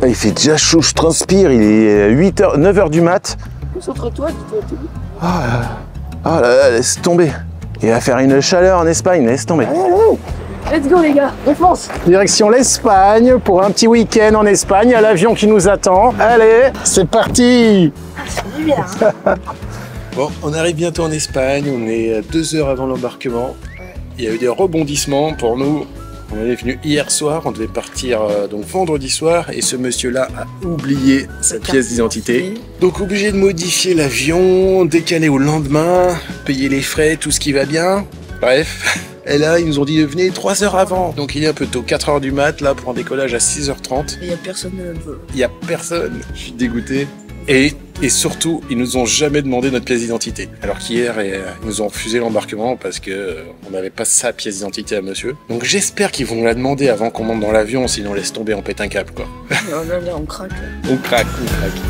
il fait déjà chaud, je transpire, il est 9h du mat. Concentre-toi, dis-toi tout. Ah là là, laisse tomber. Il va faire une chaleur en Espagne, laisse tomber. Allez, allez. Let's go les gars, on fonce. Direction l'Espagne pour un petit week-end en Espagne, à l'avion qui nous attend. Allez, c'est parti. C'est bien. Bon, on arrive bientôt en Espagne, on est 2 heures avant l'embarquement. Il y a eu des rebondissements pour nous. On est venu hier soir, on devait partir donc vendredi soir et ce monsieur-là a oublié sa pièce d'identité. Donc obligé de modifier l'avion, décaler au lendemain, payer les frais, tout ce qui va bien. Bref. Et là, ils nous ont dit venez 3 heures avant. Donc il est un peu tôt, 4 heures du mat là pour un décollage à 6h30. Il n'y a personne dans le vol. Il n'y a personne, je suis dégoûté. Et surtout, ils nous ont jamais demandé notre pièce d'identité. Alors qu'hier, ils nous ont refusé l'embarquement parce que on n'avait pas sa pièce d'identité à monsieur. Donc j'espère qu'ils vont la demander avant qu'on monte dans l'avion, sinon laisse tomber, on pète un câble quoi. Là, on craque. On craque, on craque.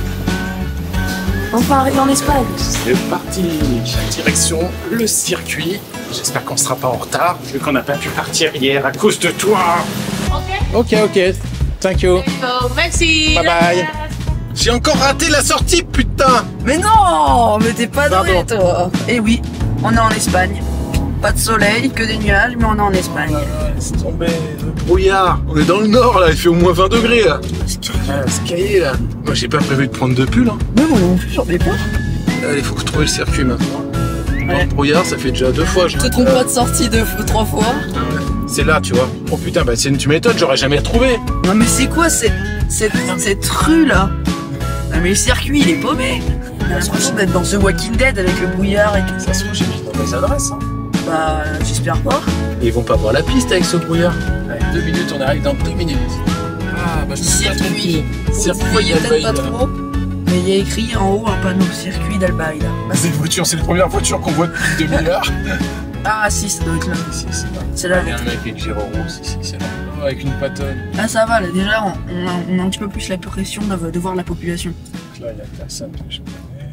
Enfin arrivé en Espagne. C'est parti, direction le circuit. J'espère qu'on sera pas en retard, vu qu'on n'a pas pu partir hier à cause de toi. Ok, thank you. Merci. Bye bye. J'ai encore raté la sortie, putain. Mais non, mais t'es pas doué toi. Eh oui, on est en Espagne. Pas de soleil, que des nuages, mais on est en Espagne. Laisse tomber, le brouillard. On est dans le nord là, il fait au moins 20 degrés là. C'est caillé là. Moi j'ai pas prévu de prendre de pull. Hein. Même on est sur des ports. Allez, faut trouver le circuit maintenant. Dans le brouillard, ça fait déjà 2 fois. Je te trompe pas de sortie 3 fois. C'est là, tu vois. Oh putain, bah tu m'étonnes, j'aurais jamais retrouvé. Non mais c'est quoi cette rue là? Non mais le circuit il est paumé. On a l'impression d'être dans The Walking Dead avec le brouillard et tout. Ça se trouve, j'ai mis dans mes adresses. Hein. Bah j'espère pas. Et ils vont pas voir la piste avec ce brouillard. Allez, 2 minutes, on arrive dans 2 minutes. Ah bah je me suis pas trompé. Vous voyez peut-être pas trop, mais il y a écrit en haut un panneau circuit d'Albaida. Bah, c'est une voiture, c'est la première voiture qu'on voit depuis 2 milliards. Ah si, ça doit être là. C'est là. Il y a un mec avec Giro Rousse ici, c'est là. Oh, avec une patonne. Ah ça va, là déjà on a un petit peu plus la pression de voir la population. Donc là il y a personne que je connais.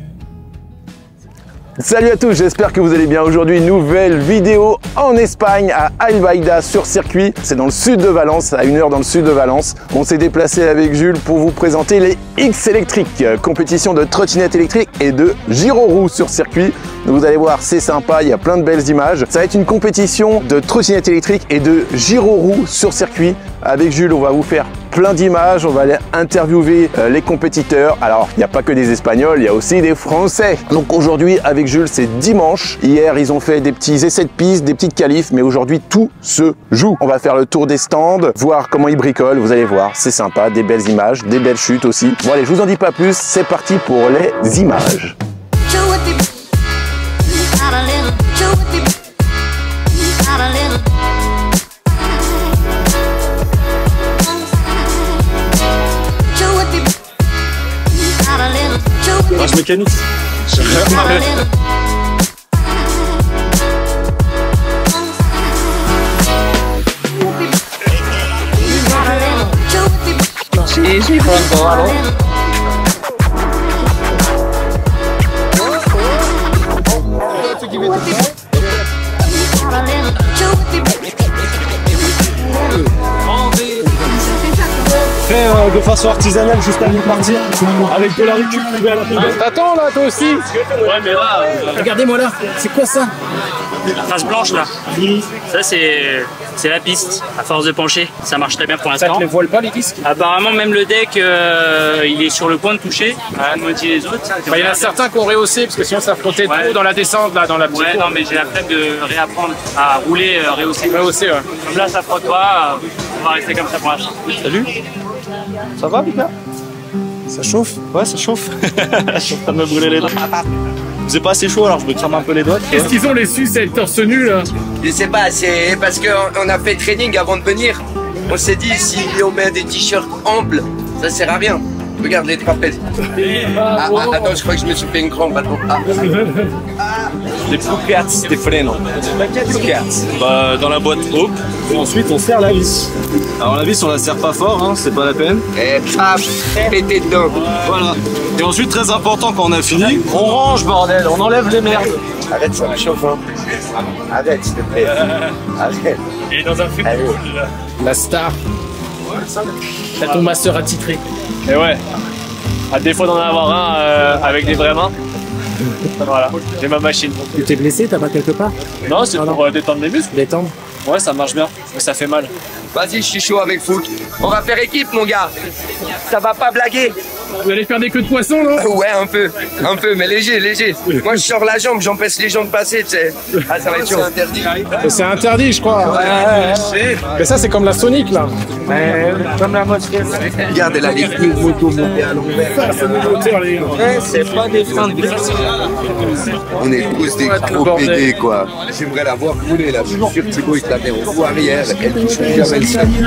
Salut à tous, j'espère que vous allez bien. Aujourd'hui, nouvelle vidéo en Espagne, à Albaida sur circuit. C'est dans le sud de Valence, à 1 heure dans le sud de Valence. On s'est déplacé avec Jules pour vous présenter les X électriques, compétition de trottinettes électriques et de gyro-roue sur circuit. Donc vous allez voir, c'est sympa, il y a plein de belles images. Ça va être une compétition de trottinettes électriques et de gyro-roue sur circuit. Avec Jules, on va vous faire plein d'images, on va aller interviewer les compétiteurs. Alors, il n'y a pas que des Espagnols, il y a aussi des Français. Donc aujourd'hui, avec Jules, c'est dimanche. Hier, ils ont fait des petits essais de piste, des petites qualifs, mais aujourd'hui, tout se joue. On va faire le tour des stands, voir comment ils bricolent. Vous allez voir, c'est sympa, des belles images, des belles chutes aussi. Bon allez, je vous en dis pas plus, c'est parti pour les images. Rage mécanique. Sí, pronto, algo. Fait de façon artisanale juste avant de partir, avec de la récup à la poubelle. T'attends là, toi aussi? Ouais, mais là, Regardez-moi là, c'est quoi ça? La trace blanche là, ça c'est la piste. À force de pencher, ça marche très bien pour Ça l'instant. te les voile pas les disques? Apparemment même le deck, il est sur le point de toucher, à la moitié des autres. Il y en a certains qui ont rehaussé parce que sinon ça frottait trop dans la descente là, dans la petite Ouais, courbe. non mais j'ai la flemme de réapprendre à rouler rehaussé. Rehaussé, ouais. Comme là ça frotte pas, on va rester comme ça pour l'instant. salut. Ça va, Mika? Ça chauffe? Ouais, ça chauffe. Je suis en train de me brûler les doigts. C'est pas assez chaud alors je me crame un peu les doigts. Qu'est-ce qu'ils ont les Suisses avec torse nu là? Je sais pas, c'est parce qu'on a fait training avant de venir. On s'est dit, si on met des t-shirts amples, ça sert à rien. Regarde les trapèzes. Attends, je crois que je me suis fait une crampe. Les Pukats, des freins. Bah, dans la boîte Hope. Et ensuite, on serre la vis. Alors, la vis, on la serre pas fort, hein, c'est pas la peine. Et paf, pété dedans. Voilà. Et ensuite, très important, quand on a fini, on range, bordel, on enlève les merdes. Arrête, ça me chauffe. Hein. Arrête, s'il te plaît. Arrête. Il est dans un film. La star. T'as ton master attitré. Et ouais, à défaut d'en avoir un avec des vraies mains, voilà, j'ai ma machine. Tu t'es blessé, t'as pas quelque part? Non, c'est pour détendre les muscles. Détendre. Ouais, ça marche bien, mais ça fait mal. Vas-y, je suis chaud avec foot. On va faire équipe, mon gars. Ça va pas blaguer. Vous allez faire des queues de poisson, non? Ouais, un peu, mais léger, léger. Moi, je sors la jambe, j'empêche les gens de passer, tu sais. Ah, ça va être chaud. C'est interdit, je crois. Ouais. Mais ça, c'est comme la Sonic, là. Regarde, elle a les pieds moto montés à l'envers. C'est pas des freins de On est tous des gros pédés, quoi. J'aimerais la voir couler, là. Je suis sûr que Thibaut, il te la met au bout arrière. Elle touche jamais le sol.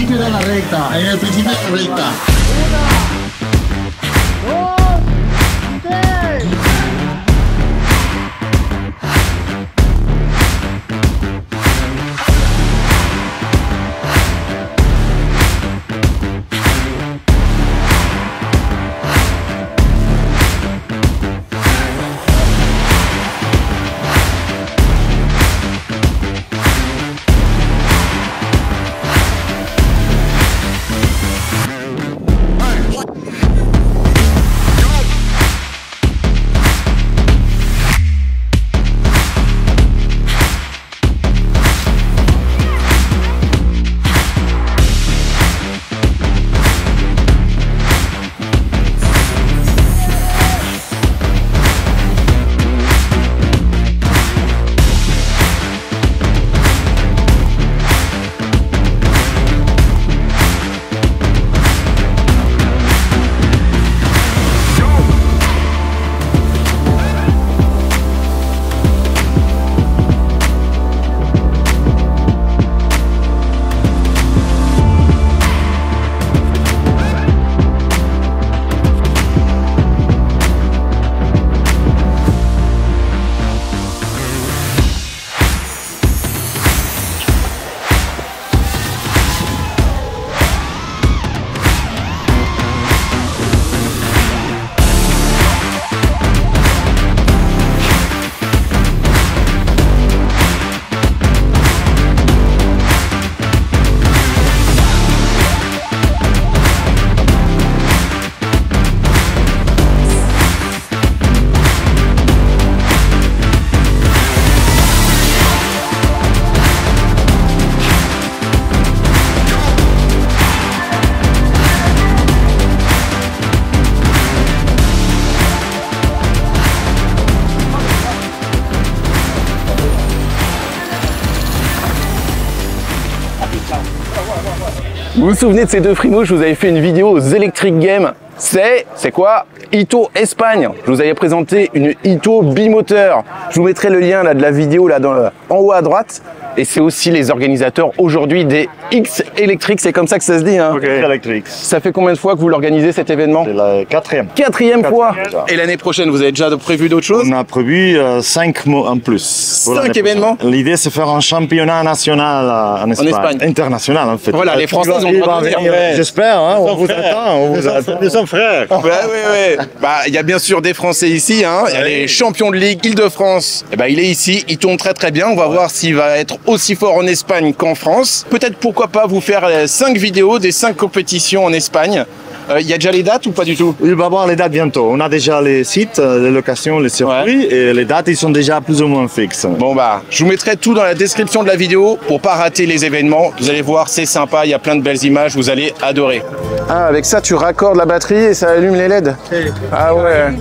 Vous vous souvenez de ces deux frimouches? Je vous avais fait une vidéo aux Electric Games. C'est quoi? Ito Espagne. Je vous avais présenté une Ito bimoteur. Je vous mettrai le lien là, de la vidéo là, en haut à droite. Et c'est aussi les organisateurs aujourd'hui des X Electric, c'est comme ça que ça se dit, hein? Okay. Electric. Ça fait combien de fois que vous l'organisez cet événement? C'est la quatrième. Quatrième fois. Et l'année prochaine, vous avez déjà prévu d'autres choses? On a prévu 5 mots en plus. 5 événements? L'idée, c'est faire un championnat national en Espagne. International, en fait. Voilà, les Français ont le droit de venir. J'espère, hein, on vous attend. Nous sommes frères. Ouais. Bah, il y a bien sûr des Français ici, hein. Il y a les champions de Ligue Île-de-France. Et bah, il est ici, il tourne très bien. On va voir s'il va être aussi fort en Espagne qu'en France. Peut-être pourquoi pas vous faire 5 vidéos des 5 compétitions en Espagne. Il y a déjà les dates ou pas du tout? Il va y avoir les dates bientôt. On a déjà les sites, les locations, les circuits et les dates, ils sont déjà plus ou moins fixes. Bon bah, je vous mettrai tout dans la description de la vidéo pour pas rater les événements. Vous allez voir, c'est sympa, il y a plein de belles images, vous allez adorer. Ah, avec ça, tu raccordes la batterie et ça allume les LED? Ah ouais.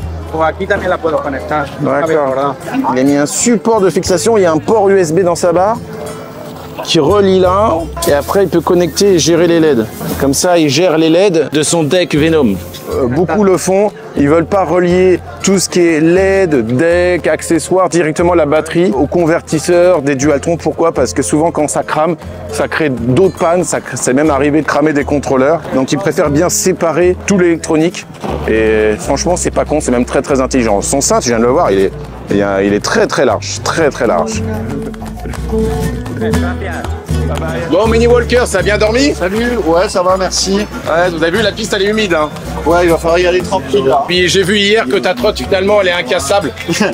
D'accord. Il a mis un support de fixation, il y a un port USB dans sa barre qui relie là, et après il peut connecter et gérer les LED. Comme ça, il gère les LED de son deck Venom. Beaucoup le font, ils veulent pas relier tout ce qui est LED, deck, accessoires directement à la batterie, au convertisseur des Dualtron. Pourquoi? Parce que souvent quand ça crame, ça crée d'autres pannes, c'est même arrivé de cramer des contrôleurs. Donc ils préfèrent bien séparer tout l'électronique. Et franchement, c'est pas con, c'est même très intelligent. Son cintre, je viens de le voir, il est très large, très large. Bon, Mini Walker, ça a bien dormi? Salut, ouais, ça va, merci. Ouais, vous avez vu, la piste, elle est humide. Hein. Ouais, il va falloir y aller tranquille là. Puis j'ai vu hier que ta trotte, finalement, elle est incassable.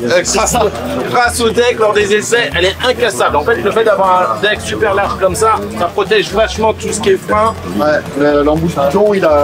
Grâce au deck, lors des essais, elle est incassable. En fait, le fait d'avoir un deck super large comme ça protège vachement tout ce qui est frein. Ouais, l'embouchure, il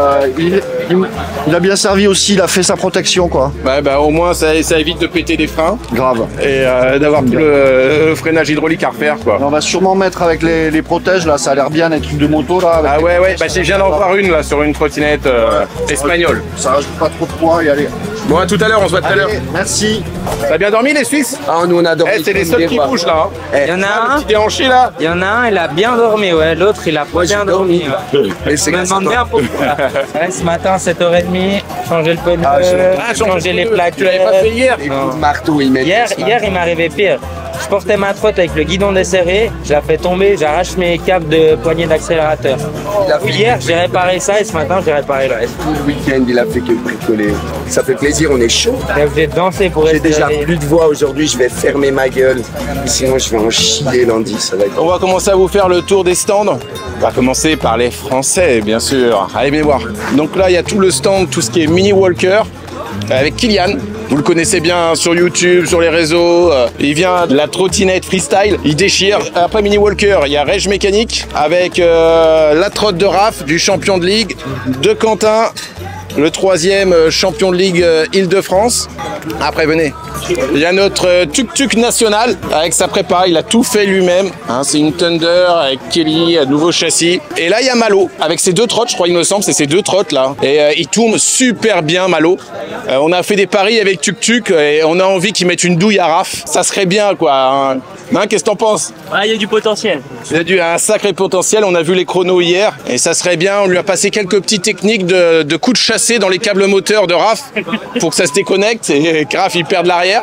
a bien servi aussi, il a fait sa protection, quoi. Ouais, bah au moins, ça évite de péter des freins. Grave. Et d'avoir tout le freinage hydraulique à refaire, quoi. On va sûrement mettre avec les protèges, là, ça a l'air bien, les trucs de moto, là. Ah ouais, bah je viens d'en voir une, là, sur une trottinette espagnole. Ça rajoute pas trop de poids, et allez. Bon, à tout à l'heure, on se voit tout à l'heure. Merci. T'as bien dormi, les Suisses? Ah, nous on a dormi. C'est les seuls qui bougent, là. Hein. Il y en a un. Déhanché, là. Il y en a un, il a bien dormi, ouais. L'autre, il a pas bien dormi. Ouais. Je me demande bien pourquoi. Ouais, ce matin, 7h30, changer le pneu, changer les plaques. Tu l'avais pas fait hier? Marteau, il met. Hier, il m'est arrivé pire. Je portais ma trotte avec le guidon desserré, je la fais tomber, j'arrache mes câbles de poignée d'accélérateur. Hier, j'ai réparé ça et ce matin, j'ai réparé le reste. Tout le week-end, il a fait que bricoler. Ça fait plaisir, on est chaud. J'ai obligé de danser pour J'ai respirer. déjà plus de voix aujourd'hui, je vais fermer ma gueule. Sinon, je vais en chier lundi, ça va être... On va commencer à vous faire le tour des stands. On va commencer par les Français, bien sûr. Allez, venez voir. Donc là, il y a tout le stand, tout ce qui est Mini Walker, avec Kylian. Vous le connaissez bien sur YouTube, sur les réseaux. Il vient de la trottinette freestyle. Il déchire. Après Mini Walker, il y a Rage Mécanique avec la trotte de Raph, du champion de ligue, de Quentin, le 3e champion de ligue Île-de-France. Après, venez. Il y a notre tuk-tuk national avec sa prépa. Il a tout fait lui-même. Hein, c'est une Thunder avec Kelly, un nouveau châssis. Et là, il y a Malo avec ses 2 trottes, je crois, il me semble. C'est ces 2 trottes là. Et il tourne super bien, Malo. On a fait des paris avec tuk-tuk et on a envie qu'ils mettent une douille à Raph. Ça serait bien, quoi. Hein, qu'est-ce que t'en penses? Ah, il y a du potentiel. Il y a un sacré potentiel. On a vu les chronos hier. Et ça serait bien. On lui a passé quelques petites techniques de coups de chassé dans les câbles moteurs de Raph pour que ça se déconnecte et que Raph il perde l'arrière.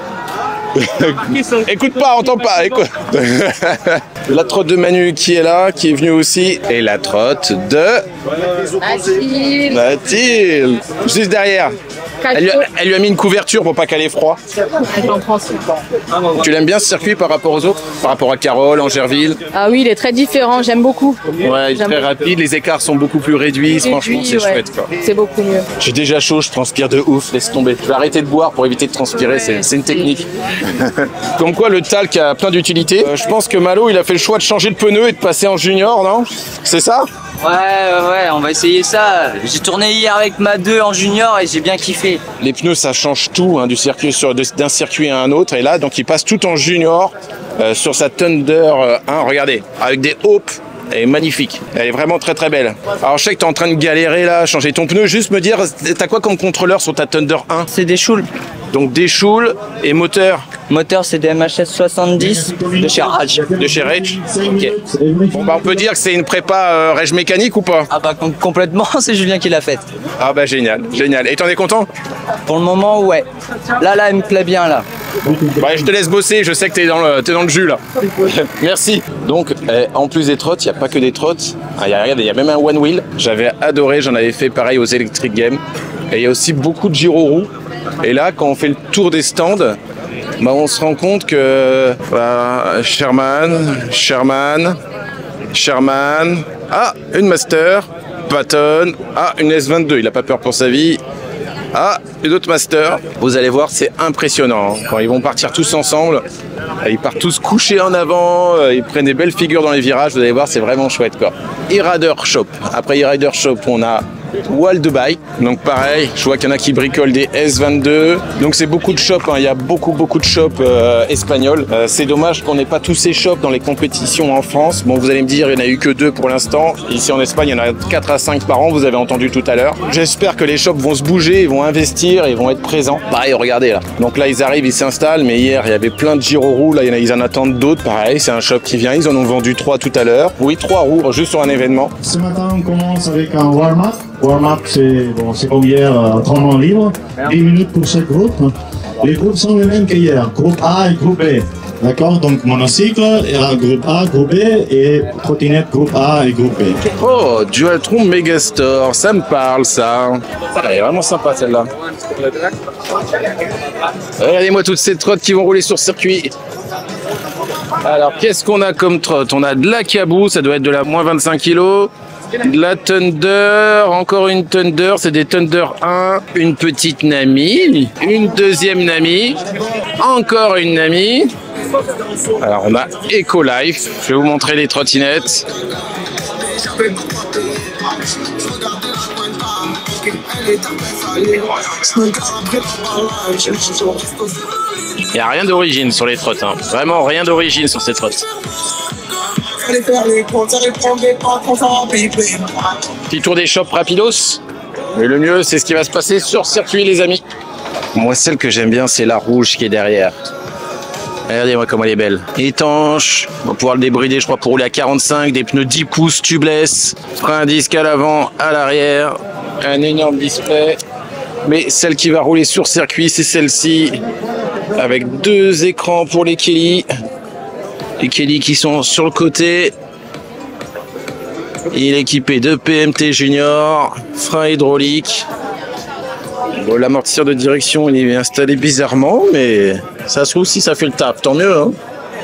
Écoute pas, entends pas, écoute. La trotte de Manu qui est là, qui est venue aussi. Et la trotte de Mathilde. Juste derrière. Elle lui a mis une couverture pour pas qu'elle ait froid. Tu l'aimes bien ce circuit par rapport aux autres? Par rapport à Carole, Angerville? Ah oui, il est très différent, j'aime beaucoup. Ouais, il est très rapide, les écarts sont beaucoup plus réduits, franchement c'est chouette quoi. C'est beaucoup mieux. J'ai déjà chaud, je transpire de ouf, laisse tomber. Je vais arrêter de boire pour éviter de transpirer, c'est une technique. Comme quoi le talc a plein d'utilités. Je pense que Malo il a fait le choix de changer de pneu et de passer en junior, non? C'est ça? Ouais, on va essayer ça. J'ai tourné hier avec ma 2 en junior et j'ai bien kiffé. Les pneus ça change tout hein, du circuit d'un circuit à un autre et là donc il passe tout en junior sur sa Thunder 1, regardez, avec des hopes. Elle est magnifique, elle est vraiment très très belle. Alors je sais que t'es en train de galérer là, changer ton pneu, juste me dire, t'as quoi comme contrôleur sur ta Thunder 1? C'est des Schul. Donc des Schul et moteur? Moteur c'est des MHS 70 de chez Rage. De chez Rage. Ok. Bon bah on peut dire que c'est une prépa Rage mécanique ou pas? Ah bah complètement, c'est Julien qui l'a faite. Ah bah génial, génial. Et t'en es content? Pour le moment ouais. Là elle me plaît bien là. Ouais, je te laisse bosser, je sais que t'es dans le jus là. Merci. Donc en plus des trottes, il n'y a pas que des trottes. Regardez, il y a même un one wheel. J'avais adoré, j'en avais fait pareil aux Electric Games. Et il y a aussi beaucoup de gyro-roues. Et là, quand on fait le tour des stands, bah, on se rend compte que Sherman. Ah, une Master. Patton. Ah, une S22, il n'a pas peur pour sa vie. Ah, une autre Master. Vous allez voir, c'est impressionnant. Quand ils vont partir tous ensemble, ils partent tous couchés en avant, ils prennent des belles figures dans les virages. Vous allez voir, c'est vraiment chouette quoi. E-Rider Shop. Après E-Rider Shop, on a Wall de Bike. Donc pareil, je vois qu'il y en a qui bricolent des S22. Donc c'est beaucoup de shops, hein. Il y a beaucoup de shops espagnols. C'est dommage qu'on n'ait pas tous ces shops dans les compétitions en France. Bon, vous allez me dire, il n'y en a eu que 2 pour l'instant. Ici en Espagne, il y en a 4 à 5 par an, vous avez entendu tout à l'heure. J'espère que les shops vont se bouger, ils vont investir, ils vont être présents. Pareil, regardez là. Donc là, ils arrivent, ils s'installent, mais hier, il y avait plein de gyro-roues. Là, ils en attendent d'autres. Pareil, c'est un shop qui vient. Ils en ont vendu 3 tout à l'heure. Oui, 3 roues juste sur un événement. Ce matin, on commence avec un warm-up. Warm-up, c'est comme hier, entraînement libre. 10 minutes pour chaque groupe. Les groupes sont les mêmes qu'hier. Groupe A et groupe B. D'accord? Donc monocycle, groupe A, groupe B et trottinette groupe A et groupe B. Oh, Dualtron Megastore, ça me parle ça. Elle est vraiment sympa celle-là. Regardez-moi toutes ces trottes qui vont rouler sur circuit. Alors, qu'est-ce qu'on a comme trotte? On a de la Caboo, ça doit être de la moins 25 kg. De la Thunder, encore une Thunder, c'est des Thunder 1. Une petite Nami, une deuxième Nami, encore une Nami. Alors, on a Eco-Life. Je vais vous montrer les trottinettes. Il n'y a rien d'origine sur les trottes, hein. Vraiment rien d'origine sur ces trottes. Petit tour des shops rapidos. Mais le mieux, c'est ce qui va se passer sur circuit, les amis. Moi, celle que j'aime bien, c'est la rouge qui est derrière. Regardez-moi comme elle est belle. Étanche. On va pouvoir le débrider, je crois, pour rouler à 45. Des pneus 10 pouces tubeless. Frein à disque à l'avant, à l'arrière. Un énorme display. Mais celle qui va rouler sur circuit, c'est celle-ci. Avec 2 écrans pour les Kelly. Les Kelly qui sont sur le côté. Il est équipé de PMT Junior. Frein hydraulique. Bon, l'amortisseur de direction, il est installé bizarrement, mais ça se trouve si ça fait le taf, tant mieux. Hein.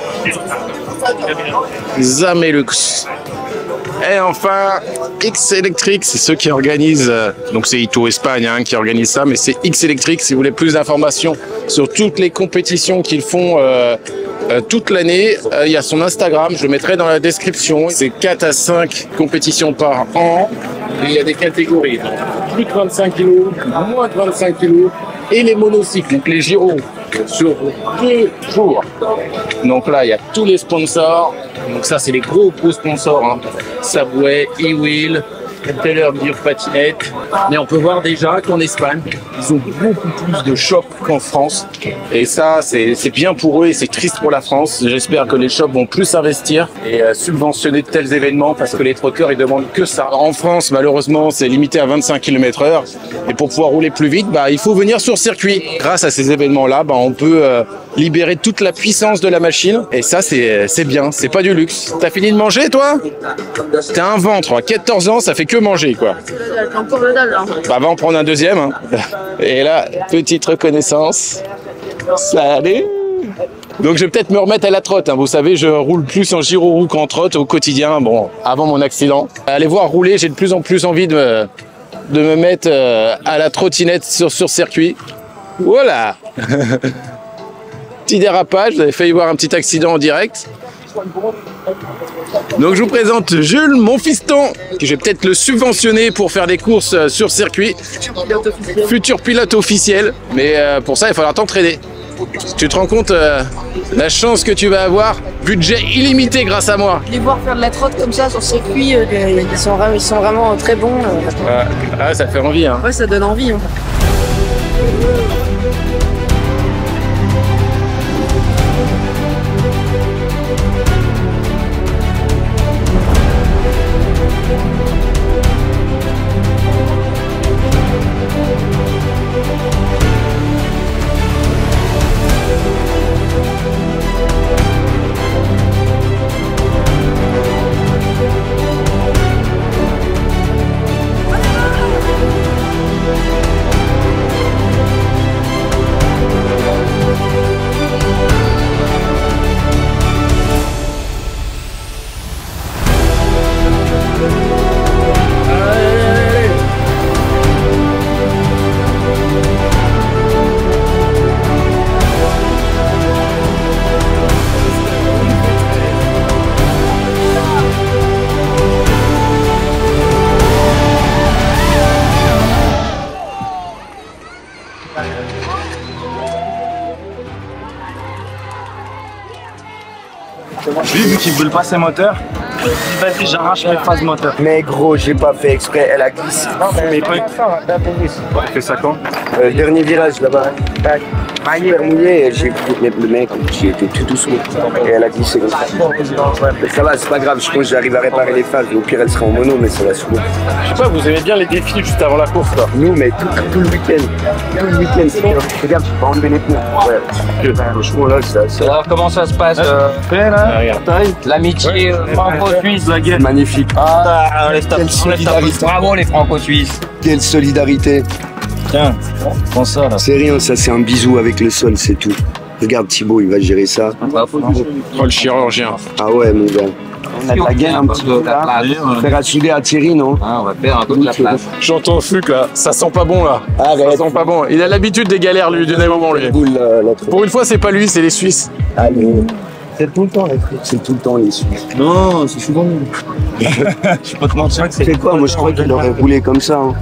Zamelux. Et enfin, X Electric, c'est ceux qui organisent, donc c'est Ito Espagne hein, qui organise ça, mais c'est X Electric si vous voulez plus d'informations sur toutes les compétitions qu'ils font toute l'année. Il y a son Instagram, je le mettrai dans la description. C'est 4 à 5 compétitions par an. Et il y a des catégories, donc plus de 25 kg, moins de 25 kg, et les monocycles, donc les gyros, sur 2 jours. Donc là, il y a tous les sponsors. Donc ça, c'est les gros sponsors. Hein. Subway, E-Wheel, Taylor Gear Patinette. Mais on peut voir déjà qu'en Espagne, ils ont beaucoup plus de shops qu'en France. Et ça, c'est bien pour eux et c'est triste pour la France. J'espère que les shops vont plus investir et subventionner de tels événements parce que les trotteurs, ils demandent que ça. En France, malheureusement, c'est limité à 25 km/h. Et pour pouvoir rouler plus vite, il faut venir sur circuit. Grâce à ces événements-là, on peut libérer toute la puissance de la machine. Et ça, c'est bien. C'est pas du luxe. T'as fini de manger, toi? T'as un ventre. À 14 ans, ça fait que manger, quoi. T'as encore le dalle, là. Va en prendre un deuxième. Hein. Et là, petite reconnaissance. Salut. Donc je vais peut-être me remettre à la trotte. Hein. Vous savez, je roule plus en gyro-roue qu'en trotte au quotidien. Bon, avant mon accident. Allez voir rouler, j'ai de plus en plus envie de me mettre à la trottinette sur circuit. Voilà. Petit dérapage, vous avez failli voir un petit accident en direct. Donc je vous présente Jules, mon fiston, que je vais peut-être le subventionner pour faire des courses sur circuit. Futur pilote officiel, mais pour ça il va falloir t'entraîner. Tu te rends compte la chance que tu vas avoir, budget illimité grâce à moi. Les voir faire de la trotte comme ça sur circuit, ils sont vraiment très bons. Ah, ça fait envie. Hein. Ouais, ça donne envie. Hein. Vu qu'ils veulent passer moteur, vas-y, j'arrache mes phases moteur. Mais gros, j'ai pas fait exprès, elle a glissé. Mais pas tu fais ça quand? Dernier virage là-bas. Super mouillé, j'ai pris le mec, j'ai été tout doucement. Et elle a glissé comme ça. Ça va, c'est pas grave, je pense que j'arrive à réparer les phases. Au pire, elle sera en mono, mais ça va souvent. Je sais pas, vous aimez bien les défis juste avant la course, quoi. Nous, mais tout le week-end. Tout le week-end, c'est bien. Regarde, je vais enlever les pneus. Ouais. Franchement, là, ça. Alors, comment ça se passe l'amitié franco-suisse, la guerre. Magnifique. Ah, enlève ta bravo les franco-suisses. Quelle solidarité. Tiens, prends ça là. C'est rien, ça, c'est un bisou avec le sol, c'est tout. Regarde Thibaut, il va gérer ça. Oh, le chirurgien. Ah ouais, mon gars. On a de la gaine un petit peu là. Faire assurer à Thierry, non? Ah, on va faire un peu de la place. J'entends Fuc là, ça sent pas bon là. Ah, Ça sent pas bon. Il a l'habitude des galères lui, du moment lui. Pour une fois, c'est pas lui, c'est les Suisses. Allez. C'est tout le temps les Suisses. C'est tout le temps les Suisses. Non, c'est souvent. Je suis pas te mentir. C'est quoi? Moi je crois qu'il aurait roulé comme ça. Hein.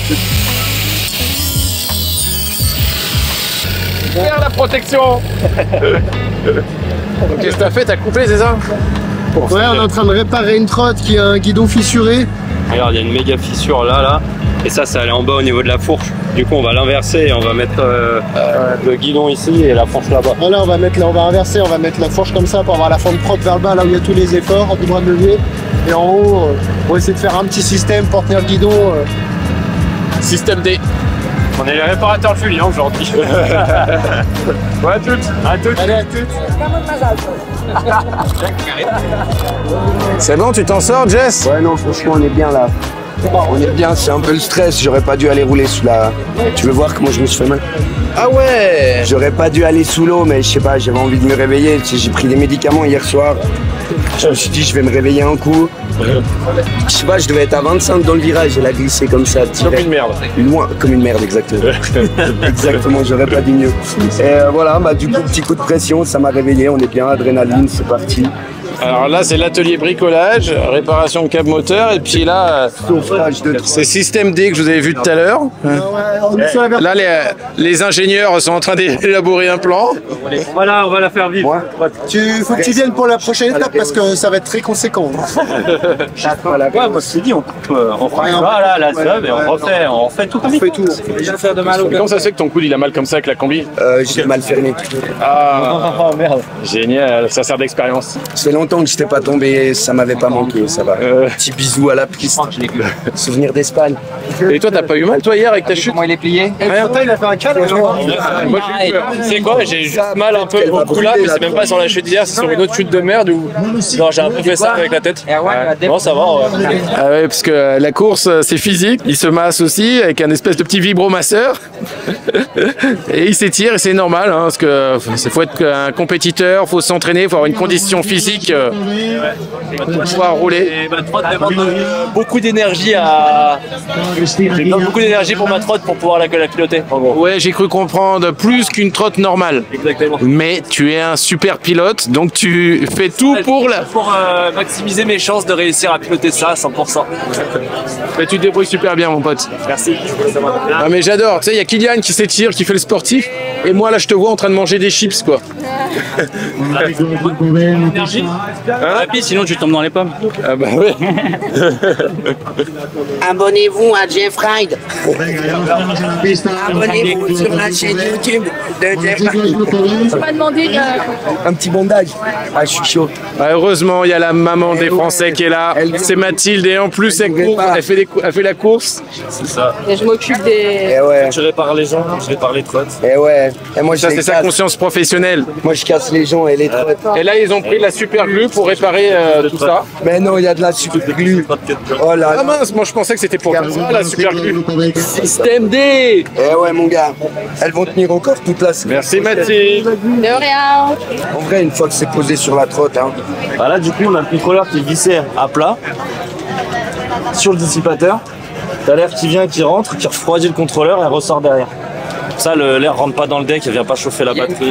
Regarde la protection. Qu'est-ce que t'as fait? T'as coupé, c'est ça? Ouais, on est en train de réparer une trotte qui a un guidon fissuré. Regarde, il y a une méga fissure là. Et ça allait en bas au niveau de la fourche. Du coup, on va l'inverser et on va mettre le guidon ici et la fourche là-bas. Voilà, on va inverser, on va mettre la fourche comme ça pour avoir la fente propre vers le bas, là où il y a tous les efforts, du bras de levier. Et en haut, on va essayer de faire un petit système pour tenir le guidon. Système D. On est les réparateurs de Julien aujourd'hui. Ouais, à toutes. À toutes. Allez, à toutes. C'est bon, tu t'en sors, Jess? Ouais, non, franchement, on est bien là. On est bien, c'est un peu le stress. J'aurais pas dû aller rouler sous la. Tu veux voir comment je me suis fait mal? Ah ouais. J'aurais pas dû aller sous l'eau, mais je sais pas, j'avais envie de me réveiller. Tu sais, j'ai pris des médicaments hier soir. Je me suis dit, je vais me réveiller un coup. Je sais pas, je devais être à 25 dans le virage, elle a glissé comme ça. Comme une merde. Loin, comme une merde, exactement. Exactement, j'aurais pas dit mieux. Et voilà, bah, du coup, petit coup de pression, ça m'a réveillé. On est bien, adrénaline, c'est parti. Alors là, c'est l'atelier bricolage, réparation de câble moteur, et puis là, c'est système D que je vous avais vu tout à l'heure. Là, les ingénieurs sont en train d'élaborer un plan. Voilà, on va la faire vivre. Faut que tu viennes pour la prochaine étape parce que ça va être très conséquent. Ouais, moi je te dis, on coupe, on fera voilà, la sub et on refait tout comme il faut. Faire de mal. Comment ça se fait que ton coude il a mal comme ça avec la combi? J'ai mal fermé. Ah, oh merde. Génial, ça sert d'expérience. C'est longtemps que je n'étais pas tombé, ça m'avait pas manqué, ça va. Petit bisou à la piste. Souvenir d'Espagne. Et toi, t'as pas eu mal toi hier avec ta chute? Comment il est plié? Il a fait un câble. Moi j'ai eu peur. C'est quoi? J'ai juste mal un peu au cou là, mais c'est même pas sur la chute d'hier, c'est sur une autre chute de merde où. Non, j'ai un peu fait ça avec la tête. Non, ça va. Ah ouais, parce que la course c'est physique, il se masse aussi avec un espèce de petit vibromasseur. Et il s'étire et c'est normal, hein, parce que faut être un compétiteur, faut s'entraîner, faut avoir une condition physique pour pouvoir rouler. Et ma trotte demande beaucoup d'énergie à. J'ai besoin beaucoup d'énergie pour ma trotte pour pouvoir la piloter. En gros. Ouais, j'ai cru comprendre plus qu'une trotte normale. Exactement. Mais tu es un super pilote, donc tu fais tout pour maximiser mes chances de réussir à piloter ça à 100%. Mais tu te débrouilles super bien, mon pote. Merci. Ah mais j'adore. Tu sais, il y a Kylian qui s'étire, qui fait le sportif, et moi là, je te vois en train de manger des chips, quoi. Énergie. Puis sinon tu tombes dans les pommes. Ah bah ouais. Abonnez-vous à Jeff Ride. Abonnez-vous sur la chaîne YouTube de Jeff Ride. On va demander un petit bondage. Ah, je suis chaud. Ah, heureusement, il y a la maman des Français qui est là. C'est Mathilde et en plus elle court, elle fait la course. C'est ça. Et je m'occupe des. Et ouais. Je répare les gens, je répare les trottes. Et ouais. Et moi, ça c'est sa conscience professionnelle. Moi je casse les gens et les trottes. Et là ils ont pris de la super glue pour réparer tout ça. Mais non, il y a de la super glue. Oh là. Ah mince, moi je pensais que c'était pour ça la super glue. Système D. Eh ouais mon gars, elles vont tenir encore toute la semaine. Merci Mathilde. De rien. En vrai, une fois que c'est posé sur la trotte, hein. Bah là du coup on a le contrôleur qui est vissé à plat sur le dissipateur. T'as l'air qui vient, qui rentre, qui refroidit le contrôleur et ressort derrière. Ça, l'air rentre pas dans le deck, il vient pas chauffer la batterie.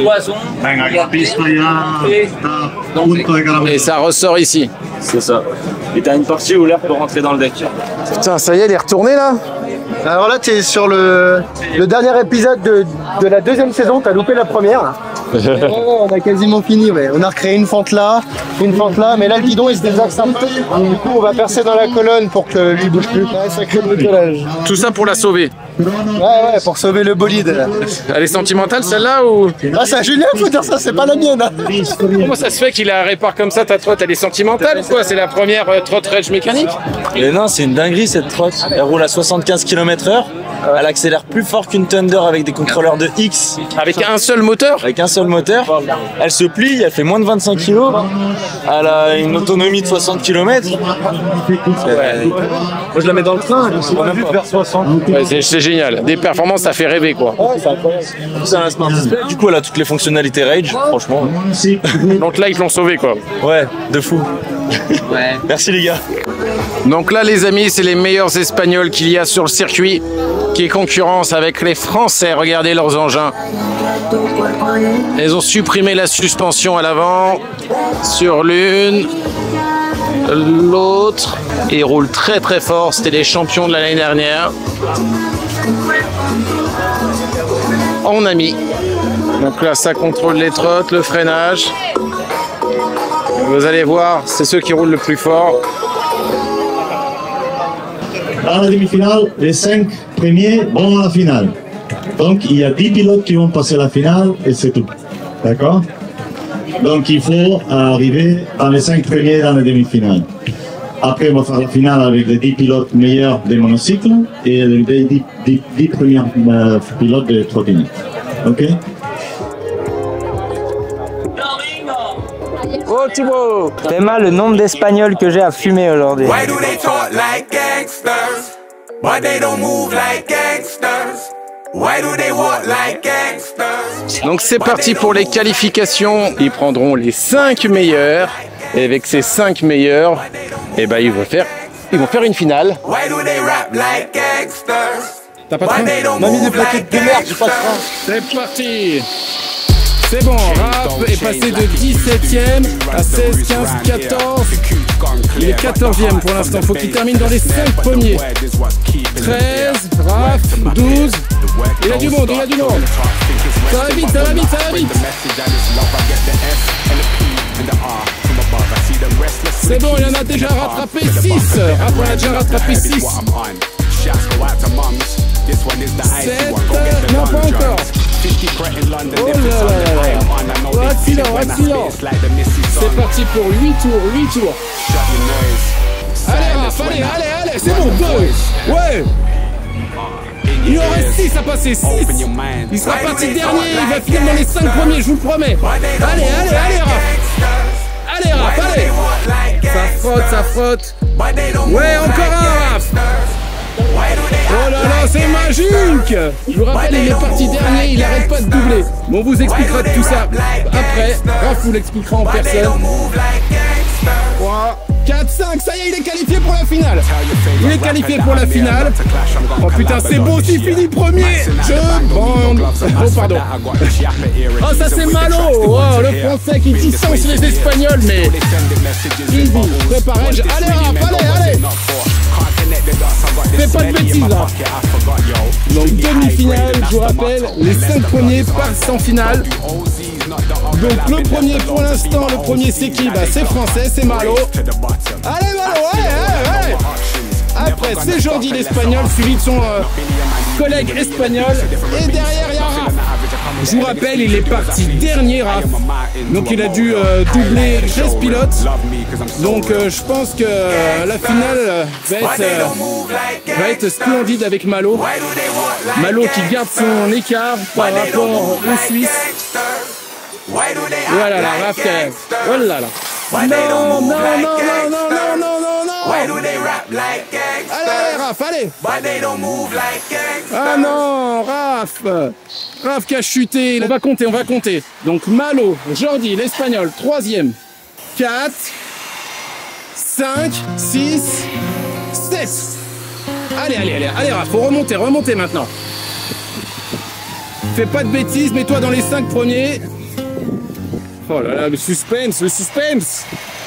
Et ça ressort ici. C'est ça. Et t'as une partie où l'air peut rentrer dans le deck. Putain, ça y est, elle est retournée là. Alors là, tu es sur le dernier épisode de la deuxième saison, tu as loupé la première. On a quasiment fini, ouais. On a recréé une fente là, mais là le guidon il se désaxe un peu. Du coup, on va percer dans la colonne pour que lui bouge plus. Ouais, ça crée le décollage. Tout ça pour la sauver. Ouais, pour sauver le bolide. Elle est sentimentale celle-là ou? Ah, c'est à Julien, faut dire ça, c'est pas la mienne. Comment ça se fait qu'il la répare comme ça ta trotte? Elle est sentimentale ou quoi? C'est la première trotte rage mécanique? Et non, c'est une dinguerie cette trotte. Elle roule à 75 km/h. Elle accélère plus fort qu'une Thunder avec des contrôleurs de X. Avec un seul moteur? Avec un seul moteur. Elle se plie, elle fait moins de 25 kg. Elle a une autonomie de 60 km. Moi je la mets dans le train, elle se même vers 60. Ouais, c'est génial. Des performances, ça fait rêver quoi. Ouais, c'est incroyable. C'est un Smart Display. Du coup, elle a toutes les fonctionnalités Rage, franchement. Donc là, ils l'ont sauvé quoi. Ouais, de fou. Ouais. Merci les gars. Donc là, les amis, c'est les meilleurs Espagnols qu'il y a sur le circuit qui concurrence avec les Français. Regardez leurs engins. Ils ont supprimé la suspension à l'avant sur l'une, l'autre. Ils roulent très très fort. C'était les champions de l'année dernière. On a mis. Donc là, ça contrôle les trottes, le freinage. Vous allez voir, c'est ceux qui roulent le plus fort. Dans la demi-finale, les 5 premiers vont à la finale. Donc, il y a 10 pilotes qui vont passer la finale et c'est tout. D'accord? Donc, il faut arriver dans les 5 premiers dans la demi-finale. Après, on va faire la finale avec les 10 pilotes meilleurs des monocycles et les 10 premiers pilotes de trottinettes. OK? Oh Thibaut! C'est mal le nombre d'Espagnols que j'ai à fumer aujourd'hui. Why do they talk like gangsters? Why they don't move like gangsters? Why do they walk like gangsters? Donc c'est parti pour les qualifications. Ils prendront les 5 meilleurs. Et avec ces 5 meilleurs, eh ben, ils vont faire une finale. Why do they rap like gangsters? T'as pas de frein? On a mis des plaquettes de merde, j'ai pas de frein. C'est parti! C'est bon, Raph est passé de 17e à 16, 15, 14. Il est 14e pour l'instant, faut qu'il termine dans les 5 premiers. 13, Raph, 12. Il y a du monde, il y a du monde. Ça va vite, ça va vite, ça va vite. C'est bon, il en a déjà rattrapé 6. Raph en a déjà rattrapé 6. 7, non pas encore. Oh là là là. Accident, accident. C'est parti pour 8 tours, 8 tours. Allez Raph, allez, allez, allez, c'est bon, go. Ouais. Il en reste 6 à passer, 6. Il sera parti dernier, il va finir dans les 5 premiers, je vous le promets. Allez, allez, allez Raph. Allez Raph, allez. Ça frotte, ça frotte. Ouais, encore un Raph. Oh là là, c'est magique! Je vous rappelle, il est parti dernier, il arrête pas de doubler. Bon, on vous expliquera tout ça après. Raph vous l'expliquera en personne. 3, 4, 5, ça y est, il est qualifié pour la finale. Il est qualifié pour la finale. Oh putain, c'est beau s'il finit premier. Je bande. Oh pardon. Oh ça c'est Malo. Oh, le français qui distance les Espagnols, mais easy, préparez. Allez Raph, allez, allez. Fais pas de bêtises là. Donc demi-finale, je vous rappelle, les 5 premiers passent en finale. Donc le premier pour l'instant, le premier c'est qui? Bah c'est français, c'est Malo. Allez Malo, allez, allez, allez. Après c'est Jordi l'espagnol, suivi de son collègue espagnol. Et derrière il y a Raph. Je vous rappelle, il est parti dernier Raph. Donc il a dû doubler 13 pilotes. Donc je pense que la finale va être splendide avec Malo. Malo qui garde son écart par rapport aux Suisses. Voilà la Raph. Oh là là. Non, non, non, non, non, non, non, non, non. Allez Raph, allez. Ah non, Raph. Raph qui a chuté. On va compter, on va compter. Donc Malo, Jordi, l'espagnol, 3e. 4, 5, 6, 7. Allez, allez, allez, allez Raph, faut remonter, remonter maintenant. Fais pas de bêtises, mets-toi dans les 5 premiers. Oh là là, le suspense, le suspense.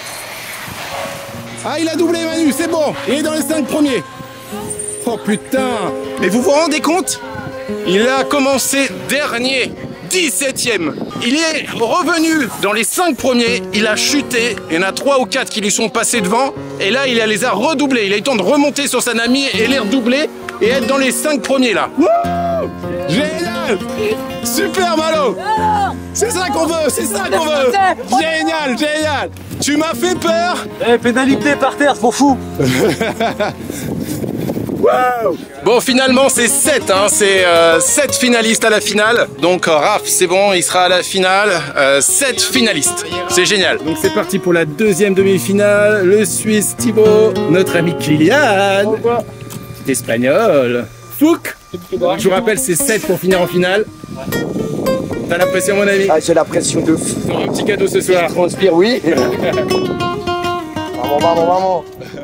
Ah, il a doublé Manu, c'est bon. Il est dans les 5 premiers. Oh putain. Mais vous vous rendez compte? Il a commencé dernier, 17e. Il est revenu dans les 5 premiers, il a chuté. Il y en a 3 ou 4 qui lui sont passés devant. Et là, il les a redoublés. Il a eu le temps de remonter sur sa Nami et les redoubler et être dans les 5 premiers là. Wouh! Génial! Super Malo! C'est ça qu'on veut, c'est ça qu'on veut! Génial, génial! Tu m'as fait peur! Eh, pénalité par terre, c'est pour fou! Wow. Bon, finalement, c'est 7, hein, c'est 7 finalistes à la finale. Donc, Raph, c'est bon, il sera à la finale. 7 finalistes, c'est génial. Donc, c'est parti pour la deuxième demi-finale. Le Suisse Thibaut, notre ami Kylian, espagnol, souk. Je vous rappelle, c'est 7 pour finir en finale. T'as la pression, mon ami? Ah, j'ai la pression de fou. T'auras un petit cadeau ce soir. Je transpire, oui. Vamos.